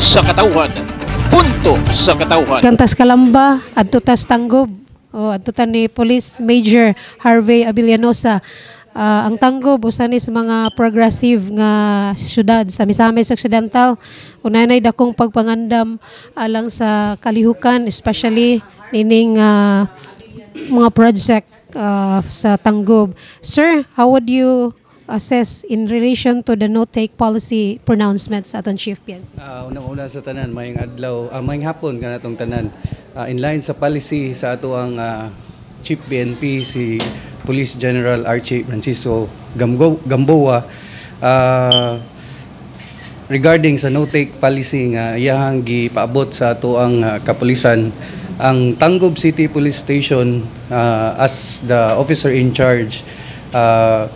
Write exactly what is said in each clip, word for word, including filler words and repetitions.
sa katauhan. Punto sa katauhan. Kantas Kalamba, adto tas Tangub. O adto ta ni Police Major Harvey Abellanosa. Uh, ang Tangub usa ni sa mga progressive nga syudad sa Misamis Occidental. Unay dakong pagpangandam alang sa kalihukan, especially nining uh, mga project uh, sa Tangub. Sir, how would you assess in relation to the no-take policy pronouncements sa aton Chief P N P? Uh, unang-una sa tanan, mayong adlaw, uh, mayong hapon kanatong tanan. Uh, in line sa policy sa ato ang uh, Chief P N P, si Police General Archie Francisco Gambo, Gamboa, uh, regarding sa no-take policy nga iyahang gipaabot sa ato ang uh, kapulisan, ang Tangub City Police Station uh, as the officer in charge, uh,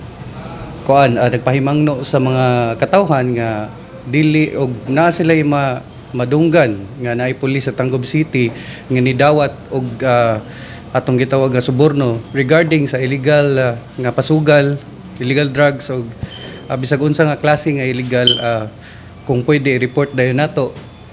kuan uh, nagpahimangno sa mga katawhan nga dili og na sila ma madunggan nga naay pulis sa Tangub City nga nidawat og uh, atong gitawag nga suborno regarding sa illegal uh, nga pasugal, illegal drugs o uh, bisag unsa nga klase nga illegal, uh, kung pwede i-report dayon nato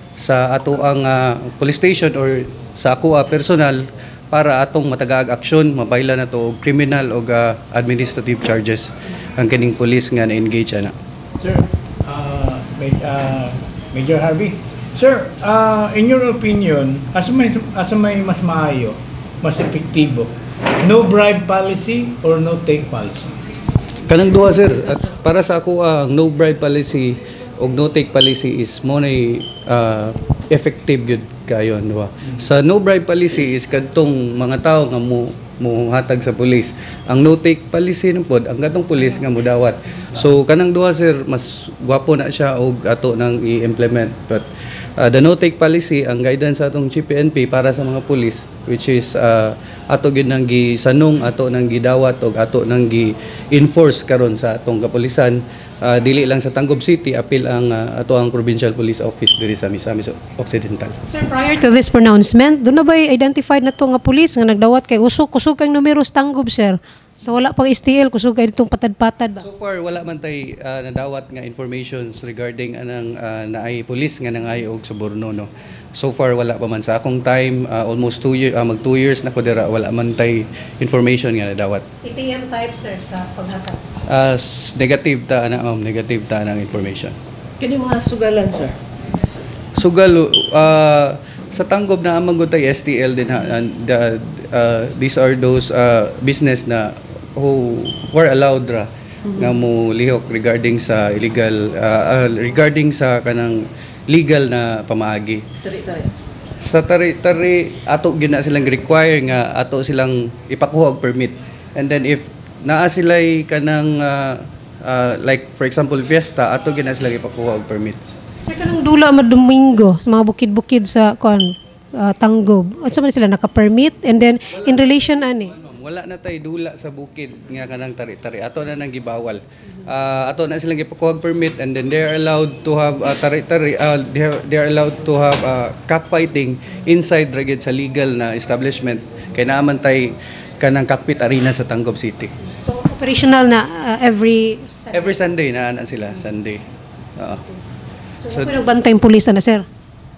sa ato ang uh, police station or sa ako uh, personal para atong matagaag aksyon, mabayla na to og criminal o uh, administrative charges ang kining police nga na-engage ana. Sir, uh, uh, Major Harvey, sir, uh, in your opinion, asa may, asa may mas maayo, mas epektibo, no bribe policy or no take policy? Kanang duha sir, at para sa ako ang uh, no bribe policy o no take policy is mo nay uh, effective gyud kayo, di ba? Sa no bribe policy is kadtong mga tao nga mo mo hatag sa pulis. Ang no take policy ng pod ang katong pulis nga modawat. So kanang duha sir, mas gwapo na siya og ato nang i-implement. But Uh, the no-take policy, ang guidance sa atong Chief P N P para sa mga pulis, which is uh, ato gid nang gisanong, ato nang gidawat o ato nang gi-enforce karon sa atong kapulisan, uh, dili lang sa Tangub City, apil ang uh, ato ang Provincial Police Office diri sa Misamis Occidental. Sir, prior to this pronouncement, doon na ba identified na to nga pulis nga nagdawat kay usok-usok ang numero sa Tangub, sir? So wala pang S T L, kusog kayo itong patad-patad ba? So far, wala man tay uh, nadawat nga informations regarding anang uh, naay police nga nangay og suborno, no. So far, wala pa man sa akong time, uh, almost two years, uh, mag two years na ko dira, wala man tay information nga nadawat. A T M type, sir, sa paghatag? Uh, negative ta, ana, um, negative ta ng information. Kani mga sugalan, sir? Sugal, uh, sa Tangub na amang tay S T L din ha, and uh, uh, these are those uh, business na who were allowed ra mm-hmm. nga mo lihok regarding sa illegal uh, uh, regarding sa kanang legal na pamaagi. Tari-tari. Sa tari-tari ato gina silang require nga ato silang ipakuha og permit. And then if naa sila'y kanang uh, uh, like for example fiesta, ato gina silang ipakuha og permits. Sir, kanang dula madomingo sa mga bukid-bukid sa kuan uh, Tangub. At sa man sila naka-permit, and then in relation ani wala na tay dula sa bukid nga kanang tari-tari, ato na nang gibawal. Uh, ato na silang gipakuha permit, and then they are allowed to have uh, tari-tari, uh, they, are, they are allowed to have uh, cockfighting inside ragid sa legal na establishment kay naaman tay kanang cockpit arena sa Tangub City. So operational na uh, every Sunday? Every Sunday na na sila, Sunday. Uh, so, so ano nagbantay yung pulis na, sir?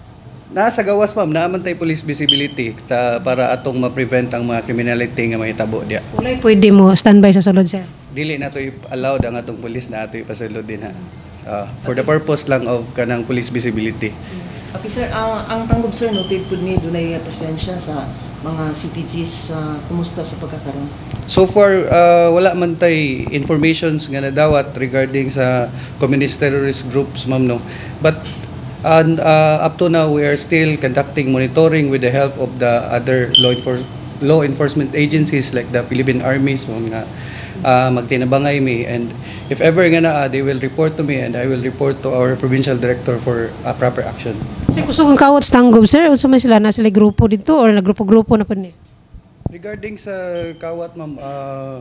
Nasa gawas ma'am, naaman tay police visibility ta, para atong ma-prevent ang mga criminality nga mahitabo diya. Walay pwede mo standby sa sulod, sir? Dili na to allowed ang atong police na ato ipasulod din ha. Uh, for the purpose lang of kanang police visibility. Okay, sir, ang, ang Tangub, sir, noted po ni dunay presensya sa mga C T Gs. Uh, kumusta sa pagkakaroon? So far, uh, wala man tay informations nga nadawat regarding sa communist terrorist groups ma'am, no. But and uh, up to now, we are still conducting monitoring with the help of the other law, enfor law enforcement agencies like the Philippine Armies, mga uh, magtinabangay mi. And if ever nga na, uh, they will report to me and I will report to our provincial director for uh, proper action. Sir, kusog ang kawat sa Tangub, sir? Unsa man sila? Na sila grupo dito or nagrupo-grupo na po niya? Regarding sa kawat, ma'am, uh,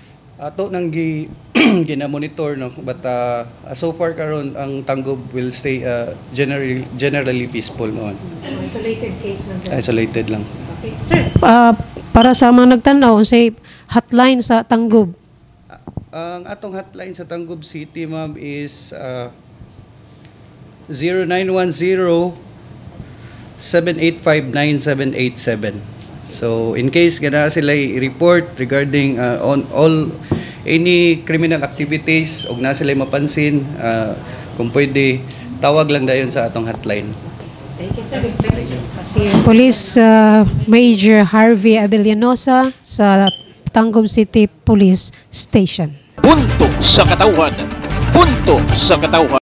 ato nang gi gina-monitor, no, but uh, so far karon ang Tangub will stay uh, generally generally peaceful noon. Isolated case lang, sir. Isolated lang. Okay. Sir, uh, para sa mga nagtanaw, say hotline sa Tangub. Uh, ang atong hotline sa Tangub City, ma'am, is uh, zero nine one zero, seven eight five, nine seven eight seven. So in case gana sila i-report regarding uh, on all any criminal activities og na sila mapansin, uh, kung pwede tawag lang dayon sa atong hotline. Si Police uh, Major Harvey Abellanosa sa Tangub City Police Station. Punto sa katauhan. Punto sa katauhan.